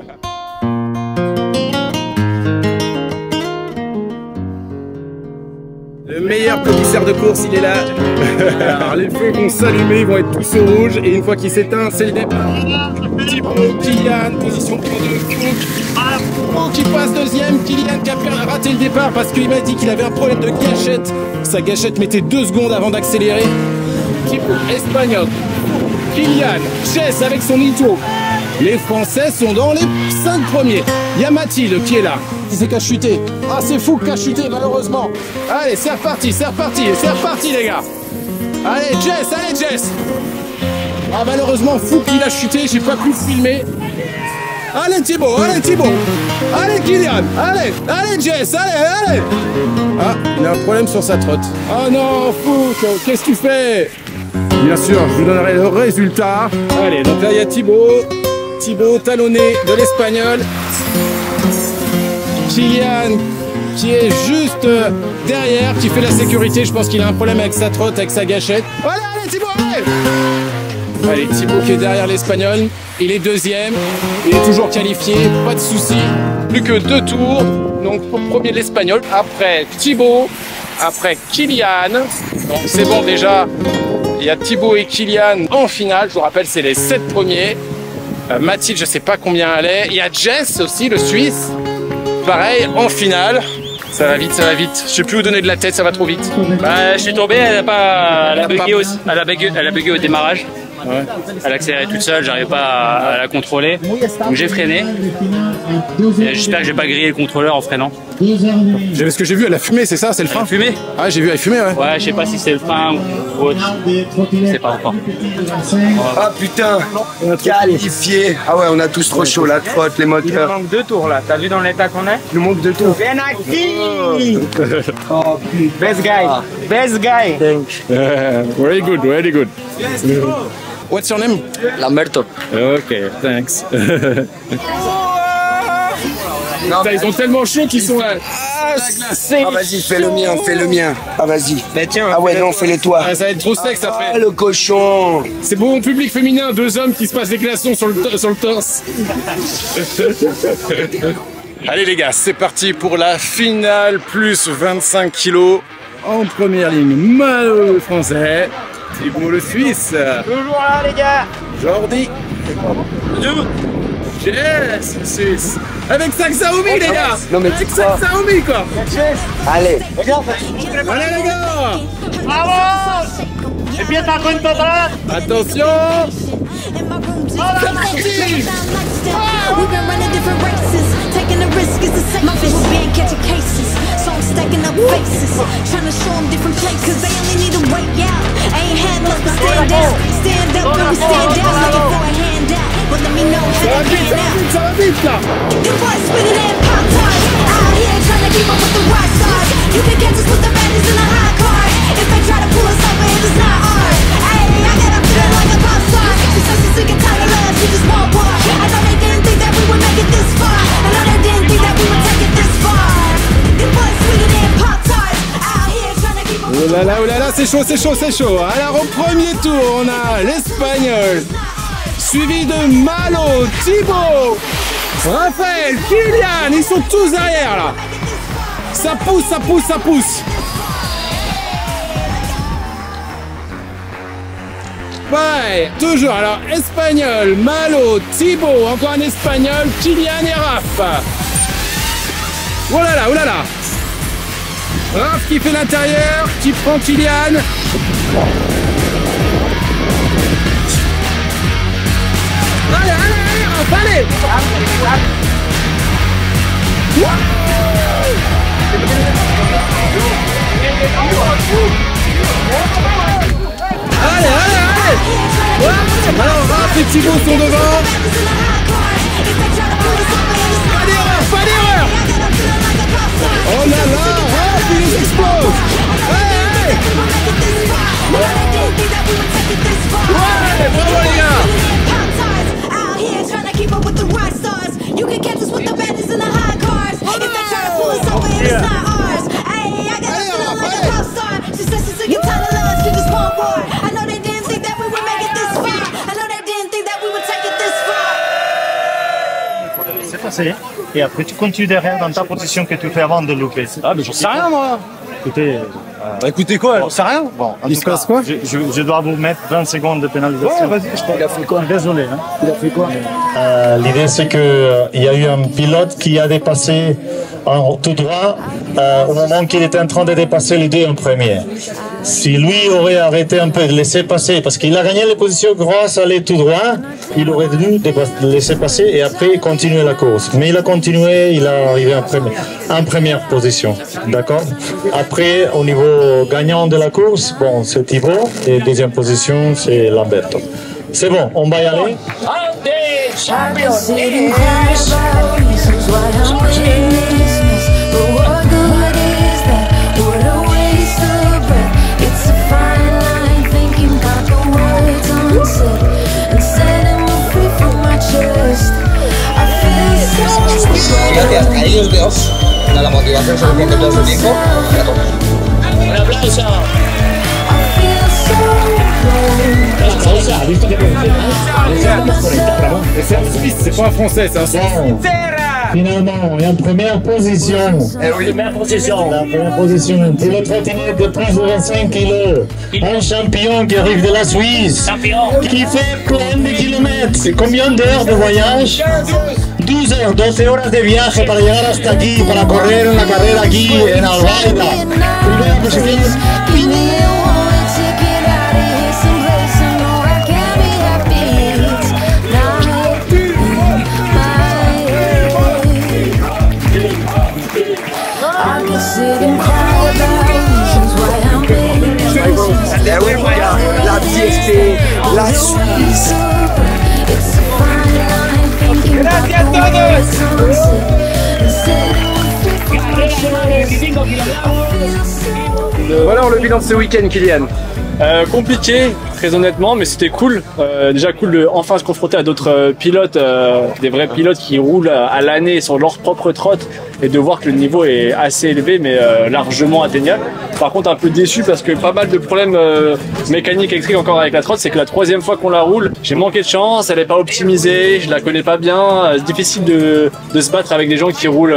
Le meilleur commissaire de course, il est là. Alors, les feux vont s'allumer, ils vont être tous au rouge. Et une fois qu'il s'éteint, c'est le départ. Thibaut, Kylian, position 3-2. Qui passe deuxième. Kylian qui a raté le départ parce qu'il m'a dit qu'il avait un problème de gâchette. Sa gâchette mettait 2 secondes avant d'accélérer. Thibaut, espagnol. Kylian, Jess avec son nitro. Les Français sont dans les 5 premiers. Il y a Mathilde qui est là. C'est qu'à chuter. Ah, c'est fou qu'à chuter, malheureusement. Allez, c'est reparti, les gars. Allez, Jess. Ah, malheureusement, fou qu'il a chuté, j'ai pas pu filmer. Allez, Thibaut. Allez, Kylian. Allez, Jess, allez. Ah, il a un problème sur sa trotte. Ah non, fou, qu'est-ce que tu fais? Bien sûr, je vous donnerai le résultat. Allez, donc là, il y a Thibaut talonné de l'espagnol. Kylian qui est juste derrière, qui fait la sécurité. Je pense qu'il a un problème avec sa trotte, avec sa gâchette. Allez, Thibaut, allez, Thibaut qui est derrière l'espagnol. Il est deuxième. Il est toujours qualifié, pas de souci. Plus que 2 tours. Donc pour premier l'espagnol. Après Thibaut. Après Kylian. Donc c'est bon déjà. Il y a Thibaut et Kylian en finale. Je vous rappelle, c'est les 7 premiers. Mathilde, je sais pas combien elle est. Il y a Jess aussi, le Suisse. Pareil, en finale. Ça va vite. Je sais plus où donner de la tête, ça va trop vite. Bah, je suis tombé, elle a bugué au démarrage. Ouais. Elle accélérait toute seule, j'arrivais pas à la contrôler. Donc j'ai freiné. J'espère que j'ai pas grillé le contrôleur en freinant. Ce que j'ai vu, elle a fumé, c'est ça? C'est le frein? Fumé? Ah, j'ai vu, elle fumait, ouais. Ouais, je sais pas si c'est le frein ou autre. Je sais pas encore. Ah putain, qualifié. Ah ouais, on a tous trop chaud, la trotte, les moteurs. Il nous manque 2 tours là, t'as vu dans l'état qu'on est? Il nous manque 2 tours. Oh putain. Best guy. Very good. What's your name? Lamberto. Ok, thanks. Putain, ils sont tellement chauds qu'ils sont là. Ah, vas-y, fais le mien. Ah, vas-y. Mais tiens, ah ouais, non, fais-le toi. Ah, ça va être trop sec, ça fait. Ah, le cochon. C'est bon, public féminin, 2 hommes qui se passent des glaçons sur le torse. Allez les gars, c'est parti pour la finale, plus 25 kilos. En première ligne, Malo le français. Thibaut le Suisse. Toujours là les gars. Jordi. Jess, Suisse. Avec sa Xiaomi les gars. Non mais avec sa Xiaomi quoi. Allez. Allez les gars. Bravo. Et bien t'as connu ton droit. Attention. C'est parti. We've been running different races, taking the risk is the safest. We've been catching cases, so I'm stacking up faces, trying to show them different places. Cause they only need to wait out. I ain't had enough to stand down. Stand up when we stand down, looking for a handout. But let me know how to pan out. Your boy spinning and pop tarts, out here trying to keep up with the rock stars. You can catch us with the baddies in the high cars. If they try to pull us over, it is not ours. Hey, I got up feeling like a pop star. She says she's sick and tired of love, she just won't walk. I know they didn't think that we would make it this far. I know they didn't think that we would take it this far. Your boy spinning and pop tarts, out here trying to keep up. Oh là là, c'est chaud. Alors au premier tour, on a l'Espagnol, suivi de Malo, Thibaut, Raphaël, Kylian, ils sont tous derrière là. Ça pousse. Pareil, toujours, alors Espagnol, Malo, Thibaut, encore un Espagnol, Kylian et Raph. Oh là là. Raph qui fait l'intérieur, qui prend Kylian. Allez, Raph, allez. Allez. Alors Raph et Thibaut sont devant. Pas d'erreur. Oh là là, Raph il les explose. Ouais, bravo les gars. Keep up with the rock stars. You can catch us with the baddies in the high cars. If they try to pull us over, it's not c'est passé. Et après, tu continues derrière dans ta position que tu fais avant de louper. Ah, mais j'en sais rien, moi. Écoutez, bah écoutez quoi, j'en sais rien. Bon, en il tout se cas, passe quoi? Je dois vous mettre 20 secondes de pénalisation. Ouais, vas-y, je crois. Il a fait quoi? Désolé. Hein. Il a fait quoi? L'idée, c'est qu'il y a eu un pilote qui a dépassé en tout droit au moment qu'il était en train de dépasser les deux en premier. Si lui aurait arrêté un peu de laisser passer, parce qu'il a gagné les positions grâce à aller tout droit, il aurait dû laisser passer et après continuer la course. Mais il a continué, il est arrivé en première position. D'accord? Après, au niveau gagnant de la course, bon, c'est Thibaut et deuxième position, c'est Lamberto. C'est bon, on va y aller. Fíjate, hasta ellos veo la motivación suficiente todo su tiempo. Un aplauso. C'est un Suisse, c'est pas un Français, c'est un Suisse. Finalement, on est en première position. Première position. La première position pour le trottinette de plus de 25 kilos. Un champion qui arrive de la Suisse. Qui fait plein de kilomètres. C'est combien d'heures de voyage? 12 heures, 12 horas de viaje para llegar hasta aquí, para correr en la carrera aquí en Albaida. Primera posición. La Uruguay, la Fieste, la Suisse. Gracias a todos. Voilà le bilan de ce week-end, Kylian. Compliqué, très honnêtement, mais c'était cool. Déjà cool de enfin se confronter à d'autres pilotes, des vrais pilotes qui roulent à l'année sur leur propre trotte et de voir que le niveau est assez élevé mais largement atteignable. Par contre un peu déçu parce que pas mal de problèmes mécaniques électriques encore avec la trotte, c'est que la troisième fois qu'on la roule, j'ai manqué de chance, elle n'est pas optimisée, je la connais pas bien, c'est difficile de se battre avec des gens qui roulent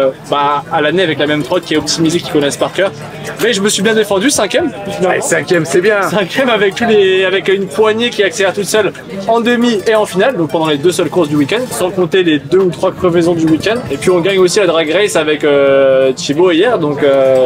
à l'année avec la même trotte qui est optimisée, qui connaissent par cœur. Mais je me suis bien défendu, 5ème. Ouais, 5ème, c'est bien. 5ème avec une poignée qui accélère toute seule en demi et en finale, donc pendant les deux seules courses du week-end, sans compter les 2 ou 3 crevaisons du week-end. Et puis on gagne aussi la drag race avec Thibaut hier, donc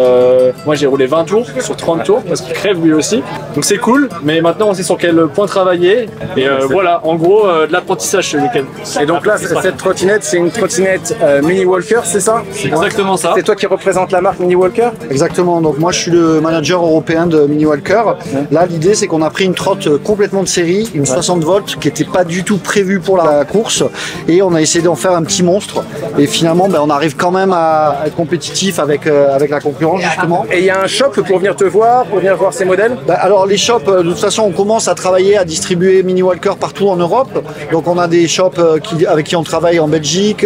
moi j'ai roulé 20 tours sur 30 tours parce qu'il crève lui aussi. Donc c'est cool, mais maintenant on sait sur quel point travailler. Et voilà, en gros de l'apprentissage ce week-end. Et donc là, cette trottinette, c'est une trottinette Mini Walker, c'est ça? C'est exactement ça. C'est toi qui représente la marque Mini Walker? Exactement, donc moi je suis le manager européen de Mini Walker. Là l'idée c'est qu'on a pris une trotte complètement de série, une 60 volts qui n'était pas du tout prévue pour la course et on a essayé d'en faire un petit monstre et finalement on arrive quand même à être compétitif avec la concurrence justement. Et il y a un shop pour venir te voir, pour venir voir ces modèles? Alors les shops, de toute façon on commence à travailler à distribuer Mini Walker partout en Europe, donc on a des shops avec qui on travaille en Belgique,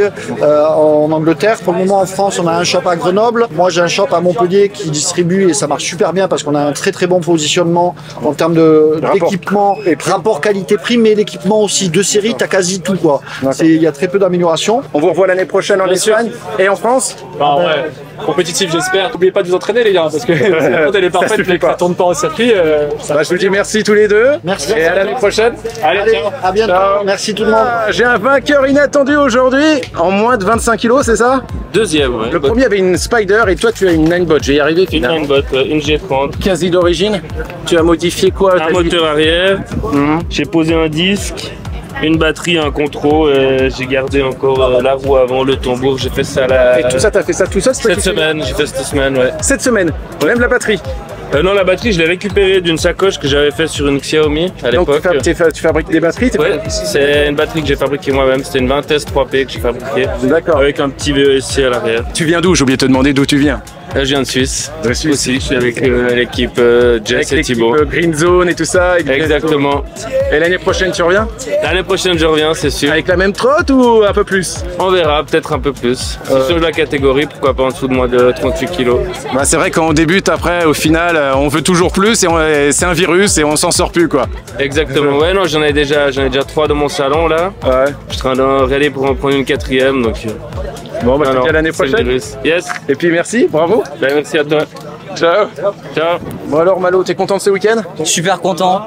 en Angleterre. Pour le moment en France on a un shop à Grenoble, moi j'ai un shop à Montpellier qui distribue et ça marche super bien parce qu'on a un très très bon positionnement en termes d'équipement, rapport qualité-prix, mais l'équipement aussi de série, t'as quasi tout quoi. Il y a très peu d'amélioration. On vous revoit l'année prochaine en Espagne et en France. Bah ouais, compétitif j'espère. N'oubliez pas de vous entraîner les gars, parce que la route elle est parfaite, mais que ça tourne pas au circuit. Je vous dis merci tous les deux. Merci. Et à l'année prochaine. Allez, ciao. À bientôt. Ciao. Merci tout le monde. J'ai un vainqueur inattendu aujourd'hui, en moins de 25 kilos, c'est ça? Deuxième, ouais. Le premier avait une Spider et toi tu as une Ninebot. J'ai y arrivé finalement. Une Ninebot, une G30. Quasi d'origine. Tu as modifié quoi? Un moteur arrière. J'ai posé un disque. Une batterie, un contrôle, j'ai gardé encore la roue avant, le tambour, j'ai fait ça là. Et tout ça, t'as fait ça tout seul? Cette semaine, j'ai fait cette semaine, ouais. Cette semaine? Même la batterie? Non, la batterie, je l'ai récupérée d'une sacoche que j'avais fait sur une Xiaomi à l'époque. Donc tu fabriques des batteries? Ouais, c'est une batterie que j'ai fabriquée moi-même, c'était une 20S 3P que j'ai fabriquée. D'accord. Avec un petit VESC à l'arrière. Tu viens d'où? J'ai oublié de te demander d'où tu viens. Je viens de Suisse. De Suisse aussi. Je suis avec l'équipe Jess et Thibaut. Green Zone et tout ça. Exactement. Et l'année prochaine, tu reviens? L'année prochaine, je reviens, c'est sûr. Avec la même trotte ou un peu plus? On verra, peut-être un peu plus. Sur la catégorie, pourquoi pas en dessous de moi de 38 kilos. Bah, c'est vrai quand on débute, après, au final, on veut toujours plus et c'est un virus et on s'en sort plus, quoi. Exactement. Ouais, non, j'en ai déjà 3 dans mon salon là. Ouais. Je suis en train de regarder pour en prendre une 4e, donc. Bon, bah, je te dis à l'année prochaine. Yes. Et puis merci, bravo. Bah, merci à toi. Ciao. Ciao. Bon alors Malo, t'es content de ce week-end? Super content.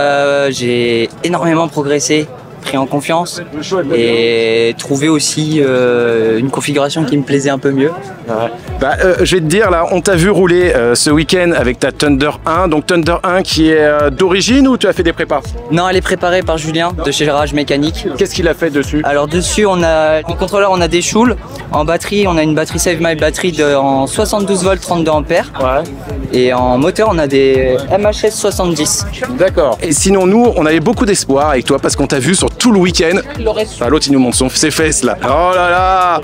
J'ai énormément progressé, pris en confiance et trouvé aussi une configuration qui me plaisait un peu mieux. Ouais. Bah, je vais te dire là, on t'a vu rouler ce week-end avec ta Thunder 1, donc Thunder 1 qui est d'origine ou tu as fait des prépas? Non, elle est préparée par Julien de chez Garage Mécanique. Qu'est-ce qu'il a fait dessus? Alors dessus, on a en contrôleur, on a des Schul. En batterie, on a une batterie Save My Battery en 72 volts 32 ampères. Ouais. Et en moteur, on a des MHS 70. D'accord. Et sinon, nous, on avait beaucoup d'espoir avec toi parce qu'on t'a vu sur tout le week-end. Enfin, l'autre, il nous montre ses fesses là. Oh là là.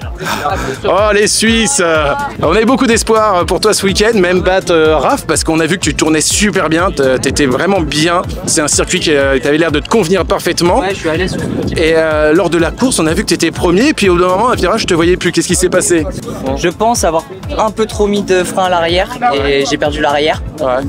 Oh les Suisses. On avait beaucoup d'espoir pour toi ce week-end, même battre Raph, parce qu'on a vu que tu tournais super bien, t'étais vraiment bien. C'est un circuit qui avait l'air de te convenir parfaitement. Ouais, je suis allé sur ce Et lors de la course, on a vu que t'étais premier, puis au bout d'un moment, à virage, je te voyais plus. Qu'est-ce qui s'est passé? Je pense avoir un peu trop mis de frein à l'arrière et j'ai perdu l'arrière. Ouais.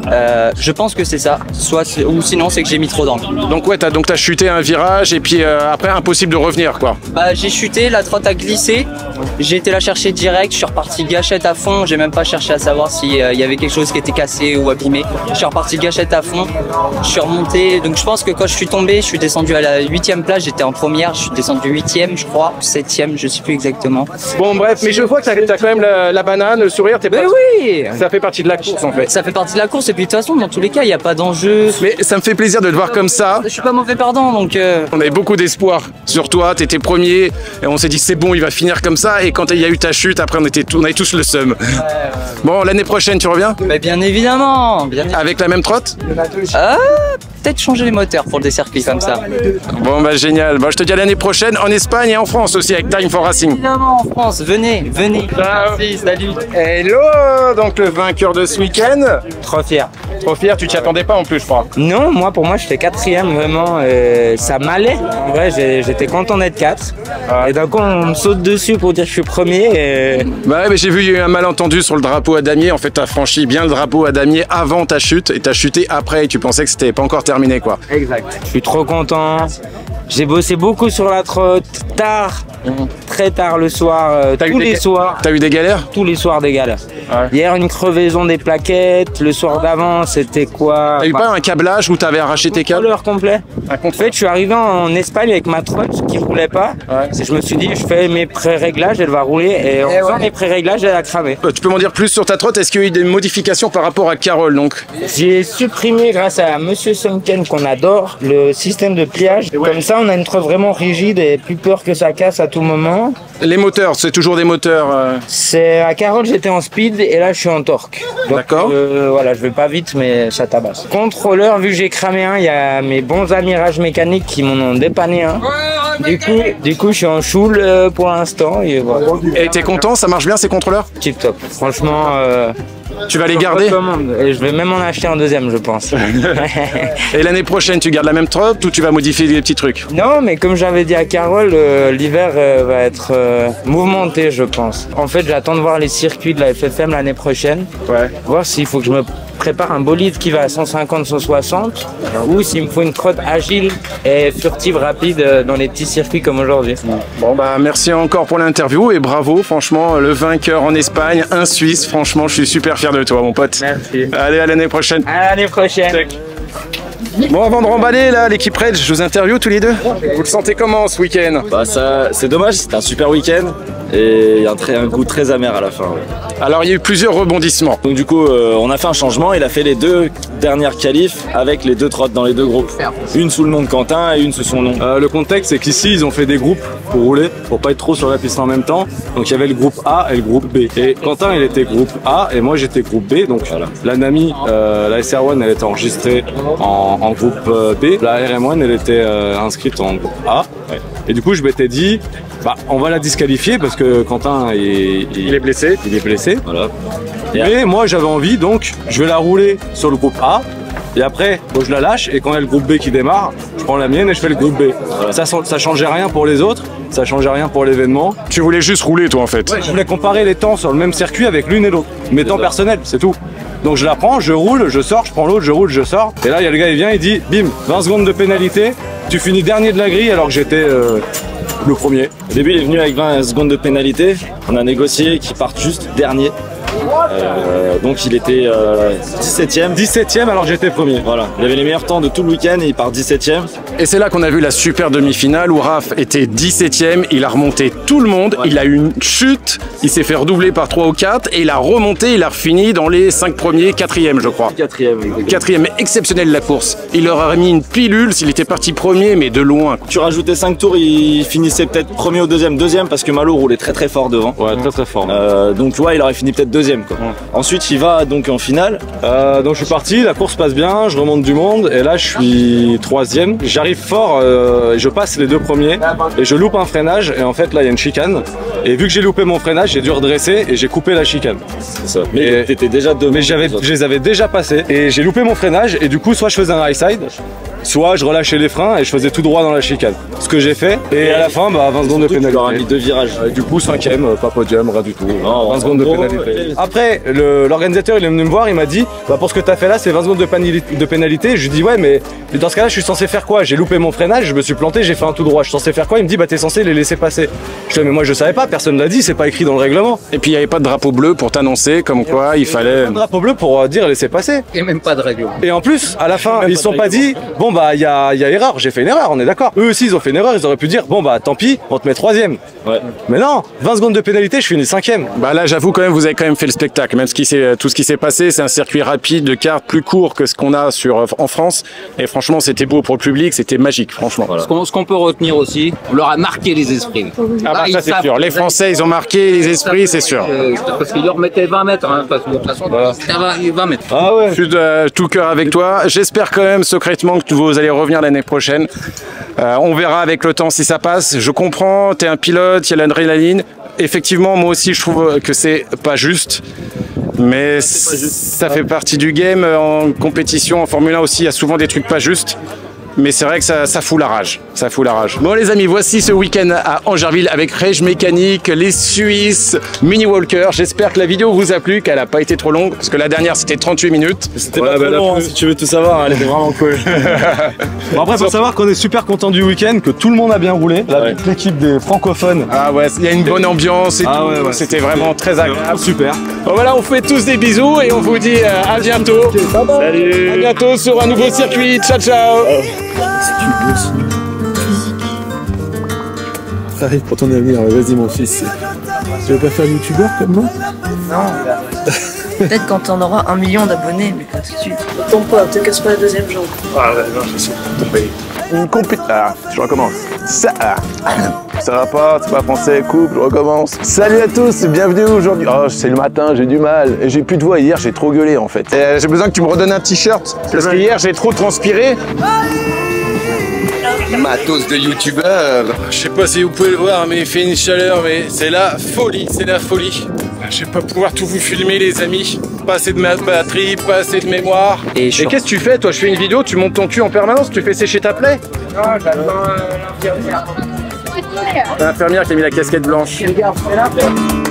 Je pense que c'est ça, ou sinon c'est que j'ai mis trop d'angle. Donc ouais, t'as chuté un virage et puis après impossible de revenir quoi. Bah j'ai chuté, la trotte a glissé, j'ai été la chercher direct, je suis reparti gâchette à fond, j'ai même pas cherché à savoir s'il y avait quelque chose qui était cassé ou abîmé. Je suis reparti gâchette à fond, je suis remonté, donc je pense que quand je suis tombé, je suis descendu à la 8e place, j'étais en première, je suis descendu 8e je crois, 7e, je sais plus exactement. Bon bref, mais je vois que t'as quand même la banane, le sourire, t'es pas... oui. Ça fait partie de la course en fait. Ça fait partie de la course et puis de toute façon dans tous les cas il n'y a pas d'enjeu. Mais ça me fait plaisir de te voir comme ça. Je suis pas mauvais perdant donc... On avait beaucoup d'espoir sur toi, t'étais premier et on s'est dit c'est bon il va finir comme ça et quand il y a eu ta chute après on avait tous le seum. Bon l'année prochaine tu reviens? Mais bien évidemment, Avec la même trotte? Peut-être changer les moteurs pour des circuits comme ça. Bon bah génial, bon, je te dis à l'année prochaine en Espagne et en France aussi avec Time for Racing. Évidemment en France, venez. Merci, salut. Hello, donc le vainqueur de ce week-end. Trop fier. Trop fier, tu t'y attendais pas en plus je crois. Non, moi pour moi j'étais 4e vraiment, ça m'allait. En vrai j'étais content d'être 4. Et d'un coup on me saute dessus pour dire que je suis premier. Bah ouais mais j'ai vu il y a eu un malentendu sur le drapeau à damier. En fait t'as franchi bien le drapeau à damier avant ta chute et t'as chuté après et tu pensais que c'était pas encore terminé quoi. Exact. Je suis trop content. J'ai bossé beaucoup sur la trotte, tard, très tard le soir, tous les soirs. T'as eu des galères? Tous les soirs des galères. Ouais. Hier une crevaison des plaquettes, le soir d'avant c'était quoi? T'as eu pas un câblage où t'avais arraché tes câbles? Contrôleur complet. En fait je suis arrivé en Espagne avec ma trotte qui roulait pas. Je me suis dit je fais mes pré-réglages, elle va rouler et en faisant mes pré-réglages elle a cramé. Tu peux m'en dire plus sur ta trotte? Est-ce qu'il y a eu des modifications par rapport à Carole donc? J'ai supprimé grâce à Monsieur Sunken qu'on adore le système de pliage. Comme ça on a une trotte vraiment rigide et plus peur que ça casse à tout moment. Les moteurs, c'est toujours des moteurs C'est à Carole j'étais en speed et là je suis en torque. D'accord. Voilà, je vais pas vite mais ça tabasse. Contrôleur, vu que j'ai cramé un, il y a mes bons amis Rage Mécanique qui m'en ont dépanné un. Du coup je suis en choule pour l'instant. Et voilà. Et t'es content, ça marche bien ces contrôleurs? Tip top. Franchement tu vas les garder? Et je vais même en acheter un deuxième je pense. Et l'année prochaine tu gardes la même trotte ou tu vas modifier des petits trucs? Non mais comme j'avais dit à Carole, l'hiver va être mouvementé je pense. En fait j'attends de voir les circuits de la FFM l'année prochaine. Voir s'il faut que je me prépare un bolide qui va à 150-160 ou s'il me faut une trotte agile et furtive rapide dans les petits circuits comme aujourd'hui. Bon bah merci encore pour l'interview et bravo franchement le vainqueur en Espagne, un Suisse, franchement je suis super fier de toi mon pote. Merci. Allez à l'année prochaine. À l'année prochaine. Bon avant de remballer là l'équipe Red, je vous interview tous les deux. Vous le sentez comment ce week-end? Bah ça c'est dommage, c'était un super week-end et il y a un goût très amer à la fin. Alors il y a eu plusieurs rebondissements. Donc du coup on a fait un changement, il a fait les 2 dernières qualifs avec les 2 trottes dans les 2 groupes. Une sous le nom de Quentin et une sous son nom. Le contexte c'est qu'ici ils ont fait des groupes pour rouler, pour pas être trop sur la piste en même temps. Donc il y avait le groupe A et le groupe B. Et Quentin il était groupe A et moi j'étais groupe B. Donc voilà. La Nami, la SR1 elle était enregistrée en groupe B. La RM1 elle était inscrite en groupe A. Et du coup je m'étais dit bah on va la disqualifier parce parce que Quentin il est blessé. Il est blessé. Voilà. Mais moi j'avais envie, donc je vais la rouler sur le groupe A. Et après, je la lâche et quand il y a le groupe B qui démarre, je prends la mienne et je fais le groupe B. Voilà. Ça changeait rien pour les autres, ça changeait rien pour l'événement. Tu voulais juste rouler toi en fait. Ouais, je voulais comparer les temps sur le même circuit avec l'une et l'autre. Mes temps personnels, c'est tout. Donc je la prends, je roule, je sors, je prends l'autre, je roule, je sors. Et là, il y a le gars, il vient, il dit, bim, 20 secondes de pénalité, tu finis dernier de la grille alors que j'étais le premier. Au début, il est venu avec 20 secondes de pénalité. On a négocié qu'il parte juste dernier. Donc il était 17ème. 17ème alors que j'étais premier. Voilà. Il avait les meilleurs temps de tout le week-end et il part 17ème. Et c'est là qu'on a vu la super demi-finale où Raph était 17ème, il a remonté tout le monde, il a eu une chute, il s'est fait redoubler par 3 ou 4 et il a remonté, il a fini dans les 5 premiers, 4ème je crois. 4ème, mais exceptionnel la course. Il leur a mis une pilule s'il était parti premier mais de loin. Tu rajoutais 5 tours, il finissait peut-être premier ou deuxième parce que Malo roulait très fort devant. Ouais, très fort. Donc tu vois, il aurait fini peut-être deuxième quoi. Ensuite il va donc en finale. Donc je suis parti, la course passe bien, je remonte du monde et là je suis 3ème. J'arrive fort, je passe les 2 premiers et je loupe un freinage et en fait là il y a une chicane et vu que j'ai loupé mon freinage j'ai dû redresser et j'ai coupé la chicane. C'est ça. Mais t'étais déjà deux. Mais je les avais déjà passés et j'ai loupé mon freinage et du coup soit je faisais un high side, soit je relâchais les freins et je faisais tout droit dans la chicane. Ce que j'ai fait et à la fin 20 secondes de pénalité. Tu leur as mis 2 virages. Du coup 5ème, pas podium, rien du tout. Non, 20 secondes de pénalité. Après l'organisateur il est venu me voir, il m'a dit pour ce que t'as fait là c'est 20 secondes de pénalité. Je lui dis ouais mais dans ce cas là je suis censé faire quoi? J'ai loupé mon freinage, je me suis planté, j'ai fait un tout droit. Je suis censé faire quoi? Il me dit t'es censé les laisser passer. Je dis mais moi je savais pas, personne l'a dit, c'est pas écrit dans le règlement. Et puis il n'y avait pas de drapeau bleu pour t'annoncer comme quoi il fallait... Un drapeau bleu pour dire laisser passer. Et même pas de règlement. Et en plus à la fin ils se sont pas dit bon il y a erreur, j'ai fait une erreur, on est d'accord. Eux aussi ils ont fait une erreur, ils auraient pu dire bon tant pis, on te met 3ème. Ouais. Mais non, 20 secondes de pénalité, je finis 5ème. Là j'avoue quand même vous avez quand même fait le spectacle, même tout ce qui s'est passé, c'est un circuit rapide de kart plus court que ce qu'on a en France et franchement c'était beau pour le public, c'était magique franchement. Voilà. Ce qu'on peut retenir aussi, on leur a marqué les esprits. Ça c'est sûr, les Français ils ont marqué les esprits, c'est sûr. Parce qu'ils leur mettaient 20 mètres, hein, parce que de toute façon c'était 20 mètres. Ah ouais. Je suis de tout cœur avec toi, j'espère quand même secrètement que vous allez revenir l'année prochaine. On verra avec le temps si ça passe. Je comprends, t'es un pilote, il y a l'adrénaline. Effectivement, moi aussi, je trouve que c'est pas juste. Mais ça fait partie du game. En compétition, en Formule 1 aussi, il y a souvent des trucs pas justes. Mais c'est vrai que ça fout la rage. Ça fout la rage. Bon les amis, voici ce week-end à Angerville avec Rage Mécanique, les Suisses, Mini Walker. J'espère que la vidéo vous a plu, qu'elle n'a pas été trop longue. Parce que la dernière c'était 38 minutes. C'était pas trop long, si tu veux tout savoir, elle était vraiment cool. Bon après faut savoir qu'on est super content du week-end, que tout le monde a bien roulé. L'équipe des francophones. Ah ouais, il y a une bonne ambiance et tout. Ouais, c'était vraiment très agréable. Super. Bon voilà, on fait tous des bisous et on vous dit à bientôt. Salut. À bientôt sur un nouveau circuit. Ciao ciao. Pareil pour ton avenir, vas-y mon fils. Tu veux pas faire youtubeur comme moi? Non, peut-être quand on aura 1 million d'abonnés, mais pas tout de suite. Tombe pas, te casse pas la deuxième jambe. Ah ouais, non, je suis tombé. Je recommence. Ça va pas, c'est pas français, coupe, je recommence. Salut à tous, bienvenue aujourd'hui. Oh, c'est le matin, j'ai du mal. J'ai plus de voix, hier j'ai trop gueulé en fait. J'ai besoin que tu me redonnes un t-shirt, parce que hier j'ai trop transpiré. Matos de youtubeur. Je sais pas si vous pouvez le voir, mais il fait une chaleur, mais c'est la folie, c'est la folie. Je vais pas pouvoir tout vous filmer les amis. Pas assez de batterie, pas assez de mémoire. Et qu'est-ce que tu fais toi? Je fais une vidéo, tu montes ton cul en permanence, tu fais sécher ta plaie? Non, j'attends l'infirmière. L'infirmière qui a mis la casquette blanche. Regarde, c'est là.